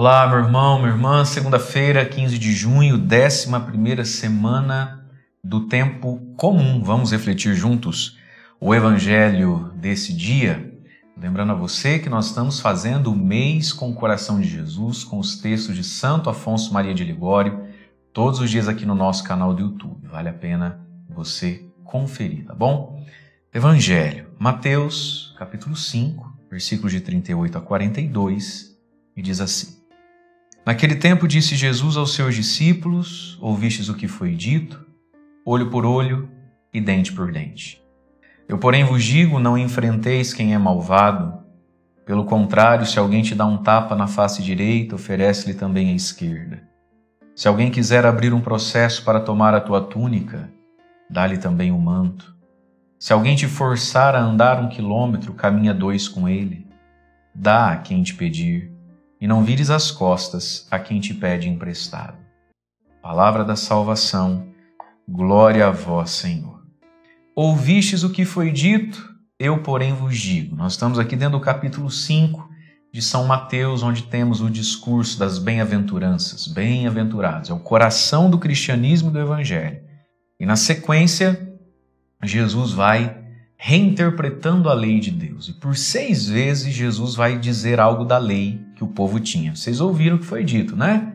Olá, meu irmão, minha irmã. Segunda-feira, 15 de junho, 11ª semana do tempo comum. Vamos refletir juntos o evangelho desse dia. Lembrando a você que nós estamos fazendo o mês com o coração de Jesus, com os textos de Santo Afonso Maria de Ligório, todos os dias aqui no nosso canal do YouTube. Vale a pena você conferir, tá bom? Evangelho, Mateus, capítulo 5, versículos de 38 a 42, e diz assim: Naquele tempo disse Jesus aos seus discípulos: Ouvistes o que foi dito, olho por olho e dente por dente. Eu, porém, vos digo, não enfrenteis quem é malvado. Pelo contrário, se alguém te dá um tapa na face direita, oferece-lhe também a esquerda. Se alguém quiser abrir um processo para tomar a tua túnica, dá-lhe também o manto. Se alguém te forçar a andar 1 quilômetro, caminha 2 com ele. Dá a quem te pedir, e não vires as costas a quem te pede emprestado. Palavra da salvação, glória a vós, Senhor. Ouvistes o que foi dito, eu, porém, vos digo. Nós estamos aqui dentro do capítulo 5 de São Mateus, onde temos o discurso das bem-aventuranças. Bem-aventurados, é o coração do cristianismo e do evangelho. E na sequência, Jesus vai reinterpretando a lei de Deus. E por 6 vezes Jesus vai dizer algo da lei que o povo tinha. Vocês ouviram o que foi dito, né?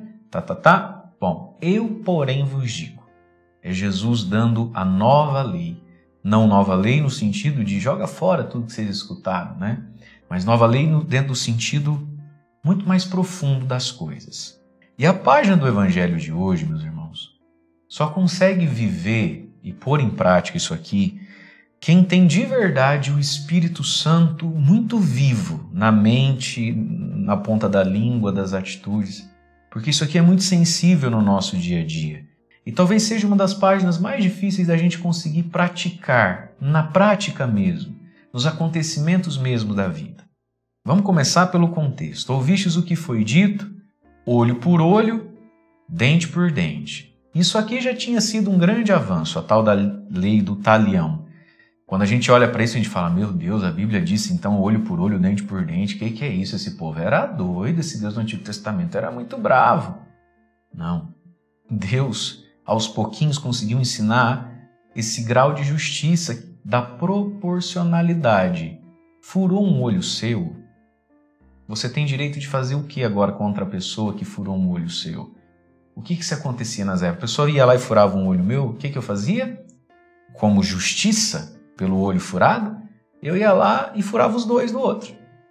Bom, eu, porém, vos digo. É Jesus dando a nova lei. Não nova lei no sentido de joga fora tudo que vocês escutaram, né? Mas nova lei dentro do sentido muito mais profundo das coisas. E a página do Evangelho de hoje, meus irmãos, só consegue viver e pôr em prática isso aqui quem tem de verdade o Espírito Santo muito vivo na mente, na ponta da língua, das atitudes, porque isso aqui é muito sensível no nosso dia a dia. E talvez seja uma das páginas mais difíceis da gente conseguir praticar, na prática mesmo, nos acontecimentos mesmo da vida. Vamos começar pelo contexto. Ouvistes o que foi dito, olho por olho, dente por dente. Isso aqui já tinha sido um grande avanço, a tal da lei do talião. Quando a gente olha para isso, a gente fala, meu Deus, a Bíblia disse então olho por olho, dente por dente. O que é isso? Esse povo era doido, esse Deus do Antigo Testamento era muito bravo. Não. Deus, aos pouquinhos, conseguiu ensinar esse grau de justiça, da proporcionalidade. Furou um olho seu, você tem direito de fazer o que agora contra a pessoa que furou um olho seu? O que se acontecia nas épocas? A pessoa ia lá e furava um olho meu, o que eu fazia? Como justiça pelo olho furado, eu ia lá e furava os 2 do outro.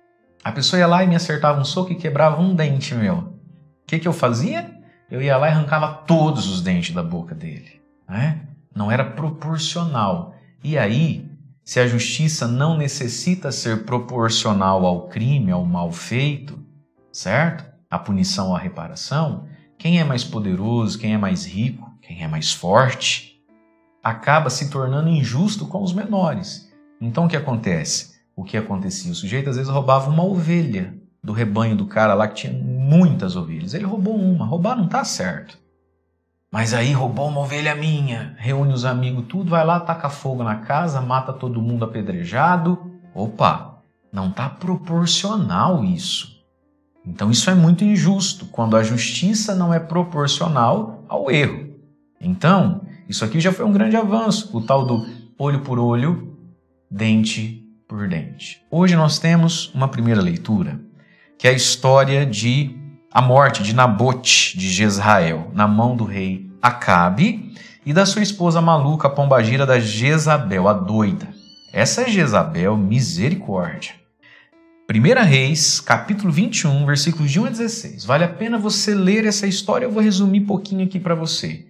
A pessoa ia lá e me acertava um soco e quebrava um dente meu. O que eu fazia? Eu ia lá e arrancava todos os dentes da boca dele. Né? Não era proporcional. E aí, se a justiça não necessita ser proporcional ao crime, ao mal feito, certo? A punição ou a reparação, quem é mais poderoso, quem é mais rico, quem é mais forte, acaba se tornando injusto com os menores. Então o que acontece? O que acontecia? O sujeito às vezes roubava uma ovelha do rebanho do cara lá que tinha muitas ovelhas. Ele roubou uma. Roubar não tá certo. Mas aí roubou uma ovelha minha. Reúne os amigos, tudo, vai lá, taca fogo na casa, mata todo mundo apedrejado. Opa, não tá proporcional isso. Então isso é muito injusto, quando a justiça não é proporcional ao erro. Então, isso aqui já foi um grande avanço, o tal do olho por olho, dente por dente. Hoje nós temos uma primeira leitura, que é a história de a morte de Nabote de Jezrael, na mão do rei Acabe e da sua esposa maluca, a pombagira da Jezabel, a doida. Essa é Jezabel, misericórdia. 1 Reis, capítulo 21, versículos de 1 a 16. Vale a pena você ler essa história, eu vou resumir um pouquinho aqui para você.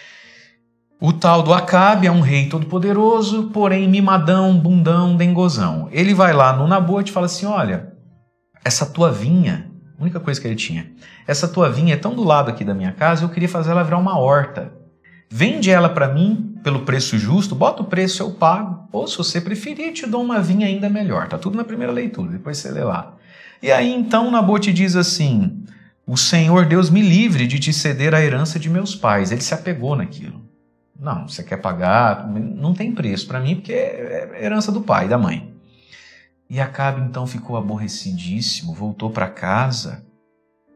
O tal do Acabe é um rei todo-poderoso, porém mimadão, bundão, dengozão. Ele vai lá no Nabote e fala assim, olha, essa tua vinha, a única coisa que ele tinha, essa tua vinha é tão do lado aqui da minha casa, eu queria fazer ela virar uma horta. Vende ela para mim pelo preço justo, bota o preço, eu pago, ou se você preferir, te dou uma vinha ainda melhor. Tá tudo na primeira leitura, depois você lê lá. E aí então Nabote diz assim, o Senhor Deus me livre de te ceder a herança de meus pais. Ele se apegou naquilo. Não, você quer pagar, não tem preço para mim, porque é herança do pai e da mãe. E Acabe então ficou aborrecidíssimo, voltou para casa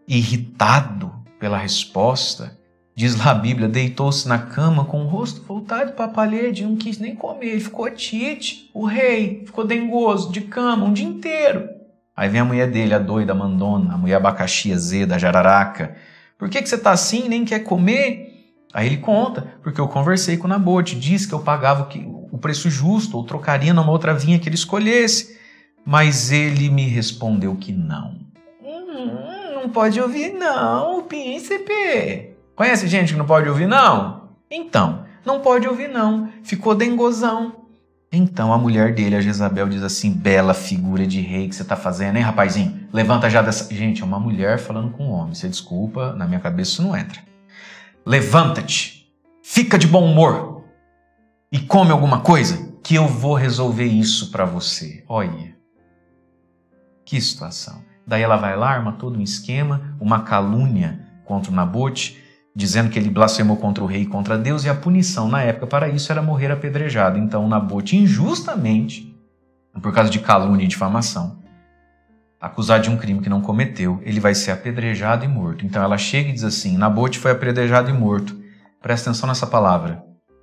irritado pela resposta, diz lá a Bíblia, deitou-se na cama com o rosto voltado para a parede, não quis nem comer, ficou tite. O rei ficou dengoso, de cama, um dia inteiro. Aí vem a mulher dele, a doida, a mandona, a mulher abacaxi, azeda, a jararaca. Por que você está assim, nem quer comer? Aí ele conta, porque eu conversei com o Nabote, disse que eu pagava o preço justo, ou trocaria numa outra vinha que ele escolhesse. Mas ele me respondeu que não. Não pode ouvir não, príncipe. Conhece gente que não pode ouvir não? Então, não pode ouvir não, ficou dengozão. Então a mulher dele, a Jezabel, diz assim, bela figura de rei que você está fazendo, hein, rapazinho? Levanta já dessa... Gente, é uma mulher falando com um homem, você desculpa, na minha cabeça isso não entra. Levanta-te, fica de bom humor e come alguma coisa que eu vou resolver isso para você. Olha, que situação. Daí ela vai lá, arma todo um esquema, uma calúnia contra o Nabote, dizendo que ele blasfemou contra o rei e contra Deus, e a punição na época para isso era morrer apedrejado. Então o Nabote, injustamente, por causa de calúnia e difamação, acusado de um crime que não cometeu, ele vai ser apedrejado e morto. Então ela chega e diz assim, Nabote foi apedrejado e morto. Presta atenção nessa palavra.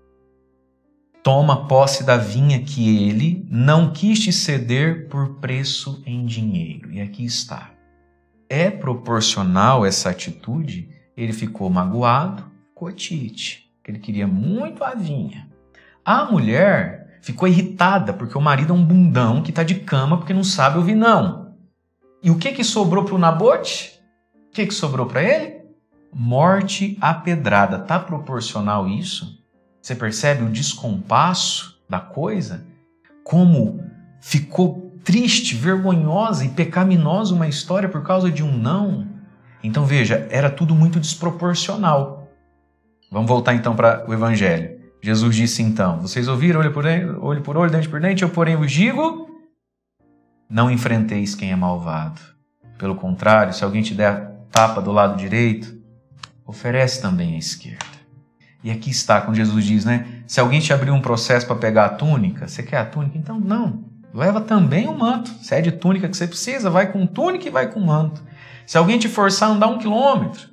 Toma posse da vinha que ele não quis te ceder por preço em dinheiro. E aqui está. É proporcional essa atitude? Ele ficou magoado, ficou tite, que ele queria muito a vinha. A mulher ficou irritada porque o marido é um bundão que está de cama porque não sabe ouvir não. E o que sobrou para o Nabote? O que sobrou para ele? Morte à pedrada. Está proporcional isso? Você percebe o descompasso da coisa? Como ficou triste, vergonhosa e pecaminosa uma história por causa de um não? Então veja, era tudo muito desproporcional. Vamos voltar então para o Evangelho. Jesus disse então, vocês ouviram olho por olho, dente por dente, eu porém vos digo, não enfrenteis quem é malvado. Pelo contrário, se alguém te der tapa do lado direito, oferece também à esquerda. E aqui está, quando Jesus diz, né? Se alguém te abrir um processo para pegar a túnica, você quer a túnica? Então não, leva também o manto. Se é de túnica que você precisa, vai com túnica e vai com manto. Se alguém te forçar a andar 1 quilômetro,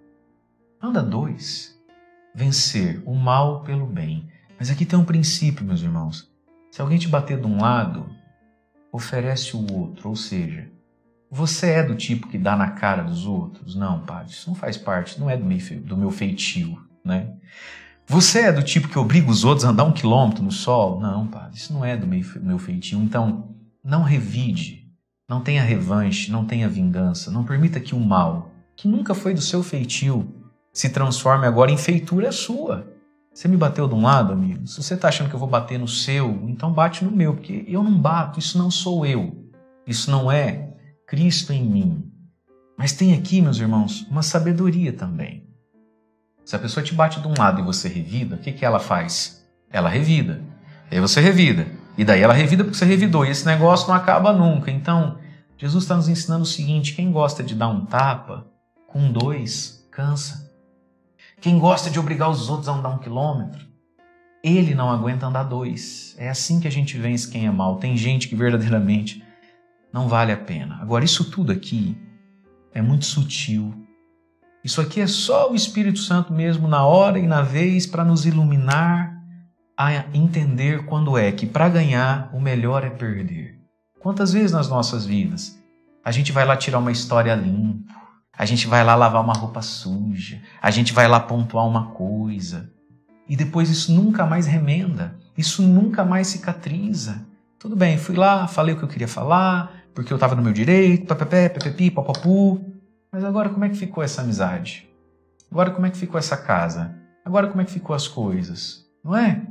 anda 2. Vencer o mal pelo bem. Mas aqui tem um princípio, meus irmãos. Se alguém te bater de um lado, oferece o outro. Ou seja, você é do tipo que dá na cara dos outros? Não, padre, isso não faz parte, não é do meu feitio, né? Você é do tipo que obriga os outros a andar 1 quilômetro no sol? Não, padre, isso não é do meu feitio. Então, não revide, não tenha revanche, não tenha vingança. Não permita que o mal, que nunca foi do seu feitio, se transforme agora em feitura sua. Você me bateu de um lado, amigo? Se você está achando que eu vou bater no seu, então bate no meu, porque eu não bato, isso não sou eu. Isso não é Cristo em mim. Mas tem aqui, meus irmãos, uma sabedoria também. Se a pessoa te bate de um lado e você revida, o que ela faz? Ela revida. Aí você revida. E daí ela revida porque você revidou. E esse negócio não acaba nunca. Então, Jesus está nos ensinando o seguinte, quem gosta de dar um tapa, com 2, cansa. Quem gosta de obrigar os outros a andar 1 quilômetro, ele não aguenta andar 2. É assim que a gente vence quem é mal. Tem gente que verdadeiramente não vale a pena. Agora, isso tudo aqui é muito sutil. Isso aqui é só o Espírito Santo mesmo, na hora e na vez, para nos iluminar a entender quando é que, para ganhar, o melhor é perder. Quantas vezes nas nossas vidas a gente vai lá tirar uma história limpa, a gente vai lá lavar uma roupa suja, a gente vai lá pontuar uma coisa, e depois isso nunca mais remenda, isso nunca mais cicatriza. Tudo bem, fui lá, falei o que eu queria falar, porque eu estava no meu direito, papapé, pepepi, papapu. Mas agora como é que ficou essa amizade? Agora como é que ficou essa casa? Agora como é que ficou as coisas? Não é?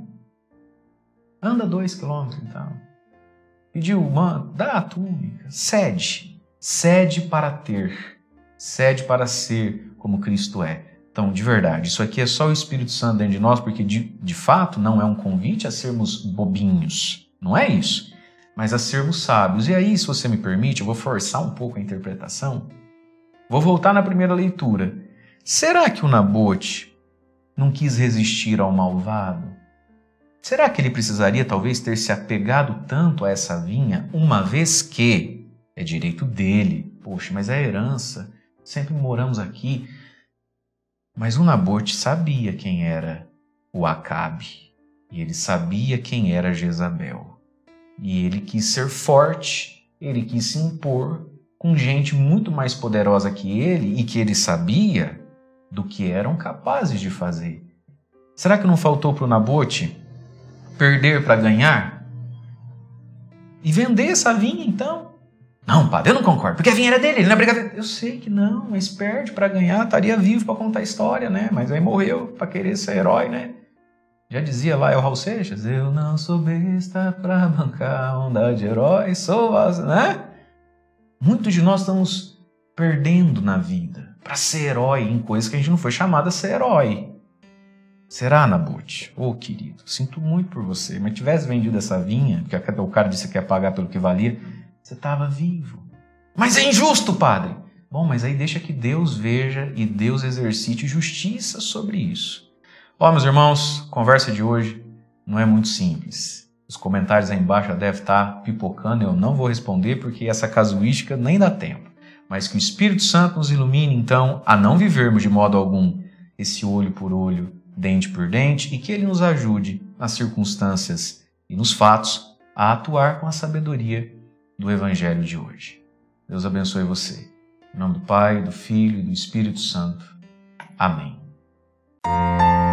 Anda 2 quilômetros então. Pediu, mano, dá a túnica. Cede. Cede para ter. Cede para ser como Cristo é. Então, de verdade, isso aqui é só o Espírito Santo dentro de nós, porque de fato não é um convite a sermos bobinhos. Não é isso. Mas a sermos sábios. E aí, se você me permite, eu vou forçar um pouco a interpretação. Vou voltar na primeira leitura. Será que o Nabote não quis resistir ao malvado? Será que ele precisaria talvez ter se apegado tanto a essa vinha, uma vez que é direito dele? Poxa, mas é herança. sempre moramos aqui. Mas o Nabote sabia quem era o Acabe, e ele sabia quem era Jezabel. E ele quis ser forte, ele quis se impor com gente muito mais poderosa que ele e que ele sabia do que eram capazes de fazer. Será que não faltou para o Nabote perder para ganhar? E vender essa vinha, então? Não, padre, eu não concordo, porque a vinha era dele, ele não é obrigado. Eu sei que não, mas perde para ganhar, estaria vivo para contar a história, né? Mas aí morreu para querer ser herói, né? Já dizia lá, é o Raul Seixas, eu não sou besta para bancar onda de herói, sou as... né? Muitos de nós estamos perdendo na vida para ser herói em coisas que a gente não foi chamado a ser herói. Será, Nabote? Ô, querido, sinto muito por você, mas tivesse vendido essa vinha, porque o cara disse que ia pagar pelo que valia, você estava vivo. Mas é injusto, padre. Bom, mas aí deixa que Deus veja e Deus exercite justiça sobre isso. Ó, meus irmãos, a conversa de hoje não é muito simples. Os comentários aí embaixo já devem estar pipocando, eu não vou responder porque essa casuística nem dá tempo. Mas que o Espírito Santo nos ilumine, então, a não vivermos de modo algum esse olho por olho, dente por dente, e que Ele nos ajude nas circunstâncias e nos fatos a atuar com a sabedoria do Evangelho de hoje. Deus abençoe você. Em nome do Pai, do Filho e do Espírito Santo. Amém.